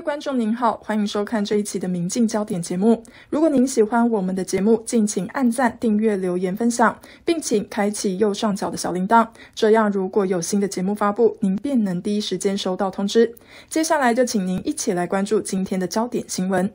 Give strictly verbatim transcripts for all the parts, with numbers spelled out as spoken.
位观众您好，欢迎收看这一期的民进焦点节目。如果您喜欢我们的节目，敬请按赞、订阅、留言、分享，并请开启右上角的小铃铛，这样如果有新的节目发布，您便能第一时间收到通知。接下来就请您一起来关注今天的焦点新闻。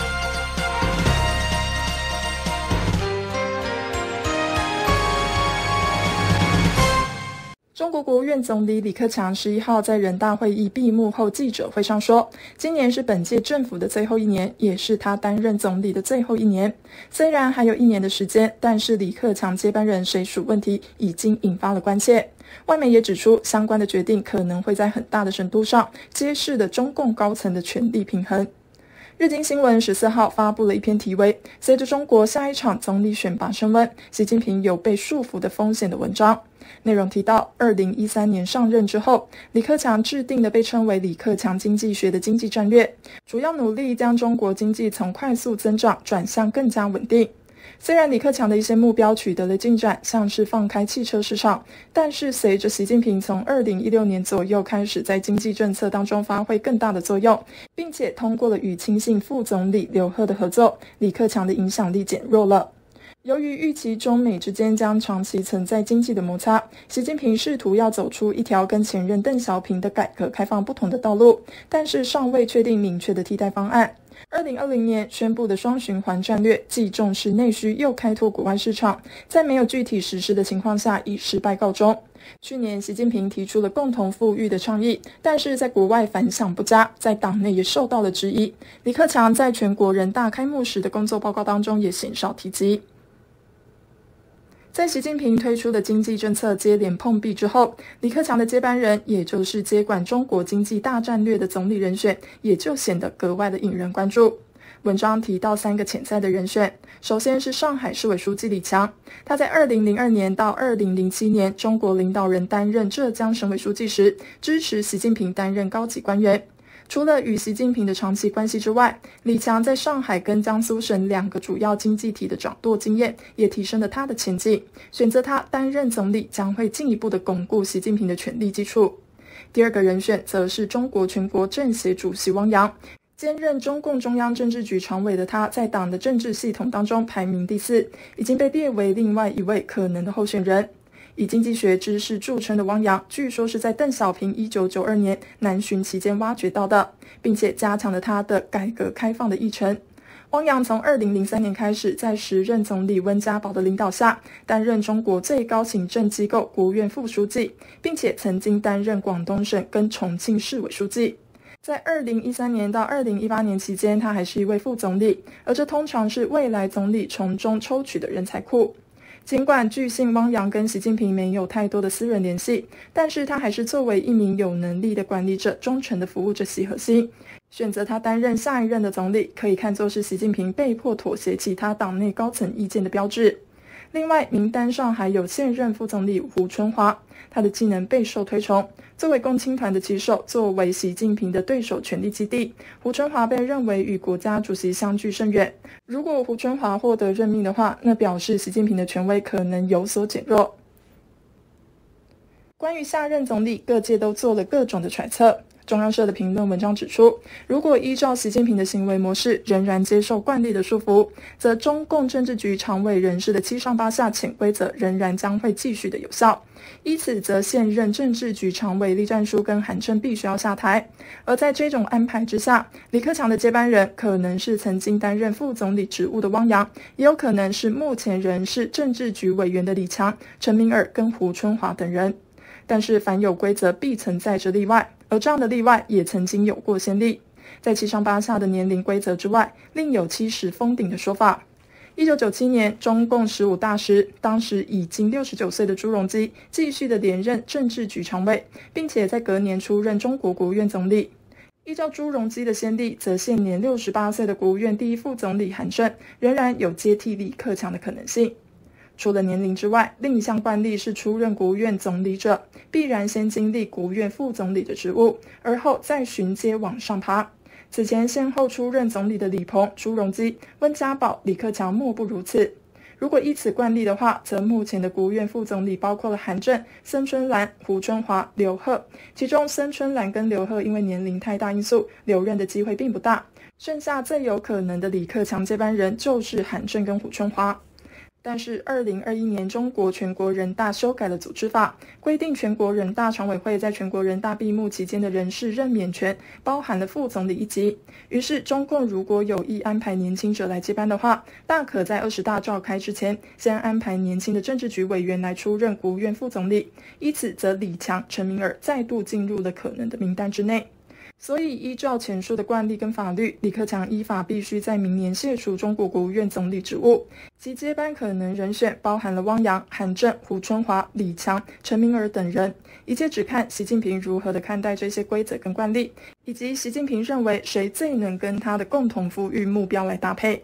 中国国务院总理李克强十一号在人大会议闭幕后记者会上说，今年是本届政府的最后一年，也是他担任总理的最后一年。虽然还有一年的时间，但是李克强接班人谁属问题已经引发了关切。外媒也指出，相关的决定可能会在很大的程度上揭示了中共高层的权力平衡。日经新闻十四号发布了一篇题为“随着中国下一场总理选拔升温，习近平有被束缚的风险”的文章。内容提到，二零一三年上任之后，李克强制定了被称为李克强经济学的经济战略，主要努力将中国经济从快速增长转向更加稳定。虽然李克强的一些目标取得了进展，像是放开汽车市场，但是随着习近平从二零一六年左右开始在经济政策当中发挥更大的作用，并且通过了与亲信副总理刘鹤的合作，李克强的影响力减弱了。由于预期中美之间将长期存在经济的摩擦，习近平试图要走出一条跟前任邓小平的改革开放不同的道路，但是尚未确定明确的替代方案。二零二零年宣布的双循环战略既重视内需又开拓国外市场，在没有具体实施的情况下以失败告终。去年习近平提出了共同富裕的倡议，但是在国外反响不佳，在党内也受到了质疑。李克强在全国人大开幕时的工作报告当中也鲜少提及。在习近平推出的经济政策接连碰壁之后，李克强的接班人，也就是接管中国经济大战略的总理人选，也就显得格外的引人关注。文章提到三个潜在的人选，首先是上海市委书记李强，他在二零零二年到二零零七年中国领导人担任浙江省委书记时，支持习近平担任高级官员。除了与习近平的长期关系之外，李强在上海跟江苏省两个主要经济体的掌舵经验，也提升了他的前景。选择他担任总理，将会进一步的巩固习近平的权力基础。第二个人选则是中国全国政协主席汪洋，兼任中共中央政治局常委的他，在党的政治系统当中排名第四，已经被列为另外一位可能的候选人。以经济学知识著称的汪洋，据说是在邓小平一九九二年南巡期间挖掘到的，并且加强了他的改革开放的议程。汪洋从二零零三年开始，在时任总理温家宝的领导下，担任中国最高行政机构国务院副书记，并且曾经担任广东省跟重庆市委书记。在二零一三年到二零一八年期间，他还是一位副总理，而这通常是未来总理从中抽取的人才库。尽管据信汪洋跟习近平没有太多的私人联系，但是他还是作为一名有能力的管理者，忠诚的服务着习核心。选择他担任下一任的总理，可以看作是习近平被迫妥协其他党内高层意见的标志。另外，名单上还有现任副总理胡春华，他的技能备受推崇。作为共青团的旗手，作为习近平的对手权力基地，胡春华被认为与国家主席相距甚远。如果胡春华获得任命的话，那表示习近平的权威可能有所减弱。关于下任总理，各界都做了各种的揣测。中央社的评论文章指出，如果依照习近平的行为模式仍然接受惯例的束缚，则中共政治局常委人士的七上八下潜规则仍然将会继续的有效。因此，则现任政治局常委栗战书跟韩正必须要下台。而在这种安排之下，李克强的接班人可能是曾经担任副总理职务的汪洋，也有可能是目前仍是政治局委员的李强、陈明尔跟胡春华等人。但是凡有规则必存在着例外，而这样的例外也曾经有过先例。在七上八下的年龄规则之外，另有七十封顶的说法。一九九七年，中共十五大时，当时已经六十九岁的朱镕基继续的连任政治局常委，并且在隔年出任中国国务院总理。依照朱镕基的先例，则现年六十八岁的国务院第一副总理韩正仍然有接替李克强的可能性。除了年龄之外，另一项惯例是出任国务院总理者，必然先经历国务院副总理的职务，而后再循阶往上爬。此前先后出任总理的李鹏、朱镕基、温家宝、李克强莫不如此。 如果依此惯例的话，则目前的国务院副总理包括了韩正、孙春兰、胡春华、刘鹤，其中孙春兰跟刘鹤因为年龄太大因素，留任的机会并不大，剩下最有可能的李克强接班人就是韩正跟胡春华。但是二零二一年中国全国人大修改了组织法，规定全国人大常委会在全国人大闭幕期间的人事任免权包含了副总理一级。于是中共如果有意安排年轻者来接班的话，大可在二十大召开之前先安排年轻的政治局委员来出任国务院副总理，以此则李强、陈明尔再度进入了可能的名单之内。所以依照前述的惯例跟法律，李克强依法必须在明年卸除中国国务院总理职务，其接班可能人选包含了汪洋、韩正、胡春华、李强、陈明尔等人。一切只看习近平如何的看待这些规则跟惯例，以及习近平认为谁最能跟他的共同富裕目标来搭配。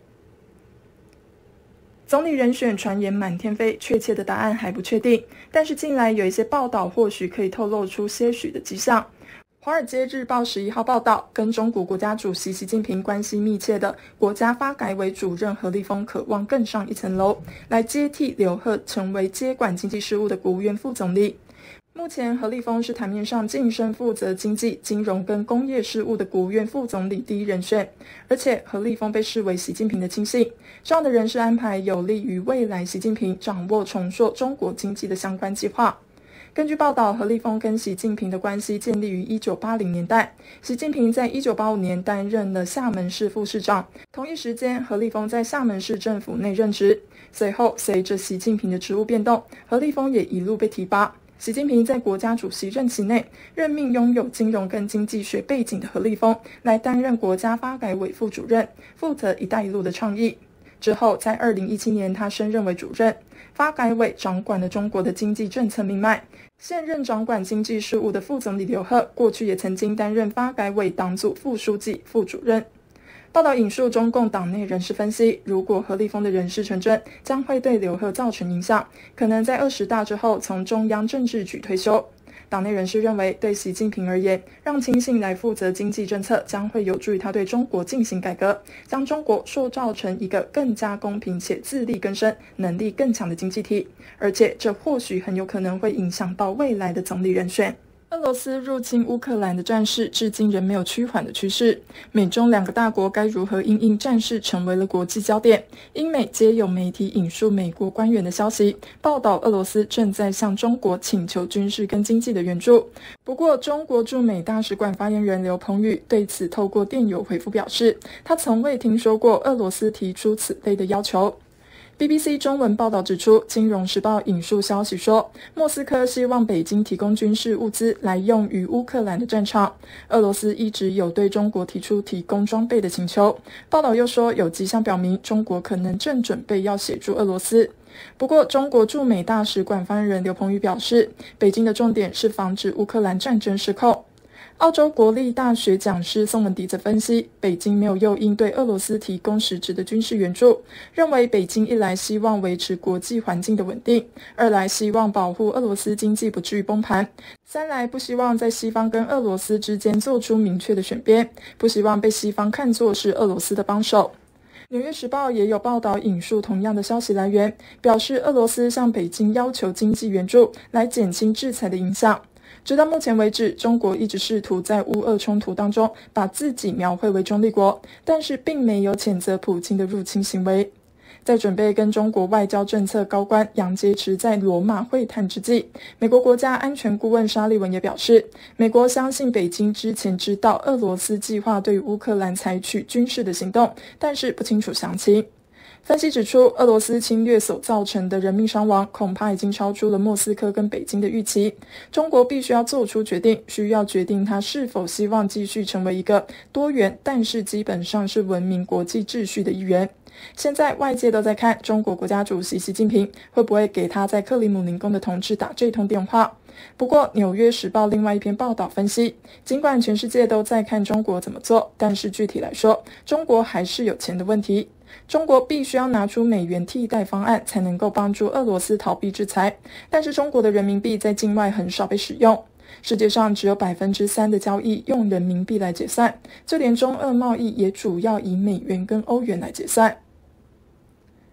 总理人选传言满天飞，确切的答案还不确定，但是近来有一些报道或许可以透露出些许的迹象。华尔街日报十一号报道，跟中国国家主席习近平关系密切的国家发改委主任何立峰渴望更上一层楼，来接替刘鹤成为接管经济事务的国务院副总理。目前何立峰是台面上晋升负责经济、金融跟工业事务的国务院副总理第一人选，而且何立峰被视为习近平的亲信，这样的人事安排有利于未来习近平掌握重塑中国经济的相关计划。根据报道，何立峰跟习近平的关系建立于一九八零年代，习近平在一九八五年担任了厦门市副市长，同一时间何立峰在厦门市政府内任职。随后随着习近平的职务变动，何立峰也一路被提拔。习近平在国家主席任期内任命拥有金融跟经济学背景的何立峰来担任国家发改委副主任，负责一带一路的倡议。之后在二零一七年他升任为主任，发改委掌管了中国的经济政策命脉。现任掌管经济事务的副总理刘鹤，过去也曾经担任发改委党组副书记、副主任。报道引述中共党内人士分析，如果何立峰的人事成真，将会对刘鹤造成影响，可能在二十大之后从中央政治局退休。党内人士认为，对习近平而言，让亲信来负责经济政策将会有助于他对中国进行改革，将中国塑造成一个更加公平且自力更生、能力更强的经济体，而且这或许很有可能会影响到未来的总理人选。俄罗斯入侵乌克兰的战事至今仍没有趋缓的趋势，美中两个大国该如何因应战事成为了国际焦点。英美皆有媒体引述美国官员的消息，报道俄罗斯正在向中国请求军事跟经济的援助。不过，中国驻美大使馆发言人刘鹏宇对此透过电邮回复表示，他从未听说过俄罗斯提出此类的要求。B B C 中文报道指出，金融时报引述消息说，莫斯科希望北京提供军事物资来用于乌克兰的战场。俄罗斯一直有对中国提出提供装备的请求。报道又说，有迹象表明中国可能正准备要协助俄罗斯。不过，中国驻美大使馆发言人刘鹏宇表示，北京的重点是防止乌克兰战争失控。澳洲国立大学讲师宋文迪则分析，北京没有诱因对俄罗斯提供实质的军事援助，认为北京一来希望维持国际环境的稳定，二来希望保护俄罗斯经济不至于崩盘，三来不希望在西方跟俄罗斯之间做出明确的选边，不希望被西方看作是俄罗斯的帮手。纽约时报也有报道引述同样的消息来源，表示俄罗斯向北京要求经济援助来减轻制裁的影响。直到目前为止，中国一直试图在乌俄冲突当中把自己描绘为中立国，但是并没有谴责普京的入侵行为。在准备跟中国外交政策高官杨洁篪在罗马会谈之际，美国国家安全顾问沙利文也表示，美国相信北京之前知道俄罗斯计划对乌克兰采取军事的行动，但是不清楚详情。分析指出，俄罗斯侵略所造成的人命伤亡恐怕已经超出了莫斯科跟北京的预期。中国必须要做出决定，需要决定它是否希望继续成为一个多元，但是基本上是文明国际秩序的一员。现在外界都在看中国国家主席习近平会不会给他在克里姆林宫的同志打这通电话。不过纽约时报另外一篇报道分析，尽管全世界都在看中国怎么做，但是具体来说，中国还是有钱的问题。中国必须要拿出美元替代方案，才能够帮助俄罗斯逃避制裁，但是中国的人民币在境外很少被使用，世界上只有 百分之三 的交易用人民币来结算，就连中俄贸易也主要以美元跟欧元来结算。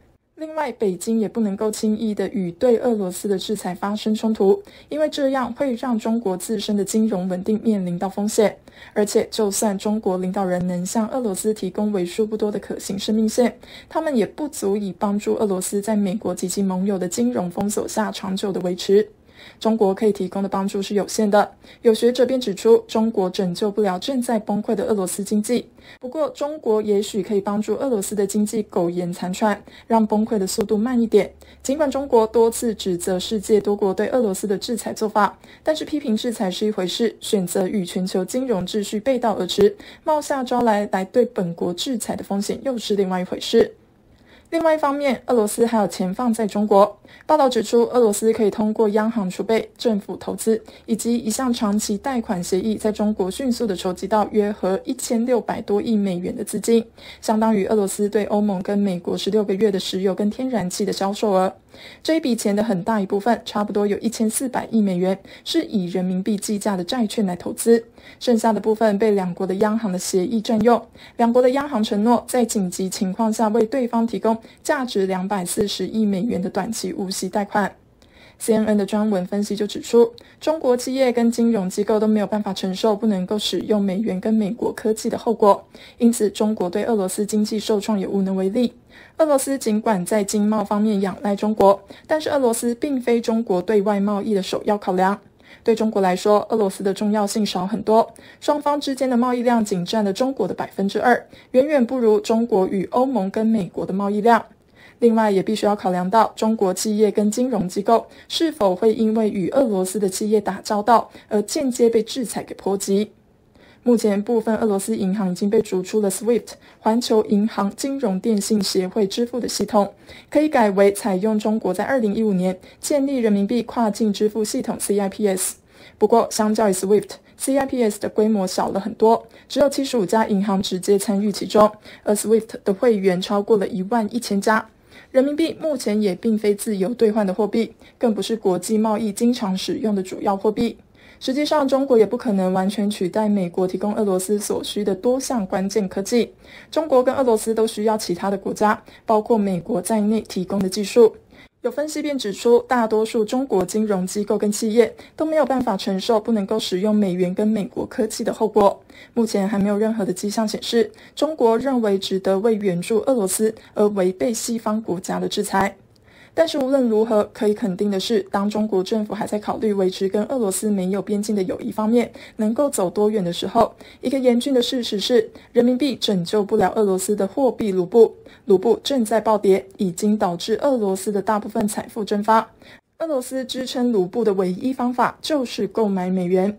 另外，北京也不能够轻易的与对俄罗斯的制裁发生冲突，因为这样会让中国自身的金融稳定面临到风险。而且，就算中国领导人能向俄罗斯提供为数不多的可行生命线，他们也不足以帮助俄罗斯在美国及其盟友的金融封锁下长久的维持。中国可以提供的帮助是有限的，有学者便指出，中国拯救不了正在崩溃的俄罗斯经济。不过，中国也许可以帮助俄罗斯的经济苟延残喘，让崩溃的速度慢一点。尽管中国多次指责世界多国对俄罗斯的制裁做法，但是批评制裁是一回事，选择与全球金融秩序背道而驰，冒下招来来对本国制裁的风险又是另外一回事。另外一方面，俄罗斯还有钱放在中国。报道指出，俄罗斯可以通过央行储备、政府投资以及一项长期贷款协议，在中国迅速的筹集到约合一千六百多亿美元的资金，相当于俄罗斯对欧盟跟美国十六个月的石油跟天然气的销售额。这一笔钱的很大一部分，差不多有一千四百亿美元，是以人民币计价的债券来投资，剩下的部分被两国的央行的协议占用。两国的央行承诺在紧急情况下为对方提供价值两百四十亿美元的短期无息贷款。C N N 的专文分析就指出，中国企业跟金融机构都没有办法承受不能够使用美元跟美国科技的后果，因此中国对俄罗斯经济受创也无能为力。俄罗斯尽管在经贸方面仰赖中国，但是俄罗斯并非中国对外贸易的首要考量。对中国来说，俄罗斯的重要性少很多，双方之间的贸易量仅占了中国的 百分之二， 远远不如中国与欧盟跟美国的贸易量。另外，也必须要考量到中国企业跟金融机构是否会因为与俄罗斯的企业打交道而间接被制裁给波及。目前，部分俄罗斯银行已经被逐出了 S W I F T 环球银行金融电信协会支付的系统，可以改为采用中国在二零一五年建立人民币跨境支付系统 C I P S。不过，相较于 S W I F T，C I P S 的规模小了很多，只有七十五家银行直接参与其中，而 S W I F T 的会员超过了一万一千家。人民币目前也并非自由兑换的货币，更不是国际贸易经常使用的主要货币。实际上，中国也不可能完全取代美国提供俄罗斯所需的多项关键科技。中国跟俄罗斯都需要其他的国家，包括美国在内提供的技术。有分析便指出，大多数中国金融机构跟企业都没有办法承受不能够使用美元跟美国科技的后果。目前还没有任何的迹象显示，中国认为值得为援助俄罗斯而违背西方国家的制裁。但是无论如何，可以肯定的是，当中国政府还在考虑维持跟俄罗斯没有边境的友谊方面能够走多远的时候，一个严峻的事实是，人民币拯救不了俄罗斯的货币卢布，卢布正在暴跌，已经导致俄罗斯的大部分财富蒸发。俄罗斯支撑卢布的唯一方法就是购买美元。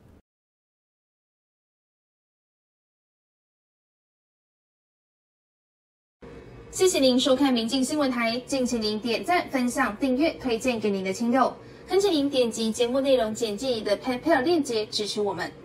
谢谢您收看民进新闻台，敬请您点赞、分享、订阅、推荐给您的亲友，恳请您点击节目内容简介里的 PayPal 链接支持我们。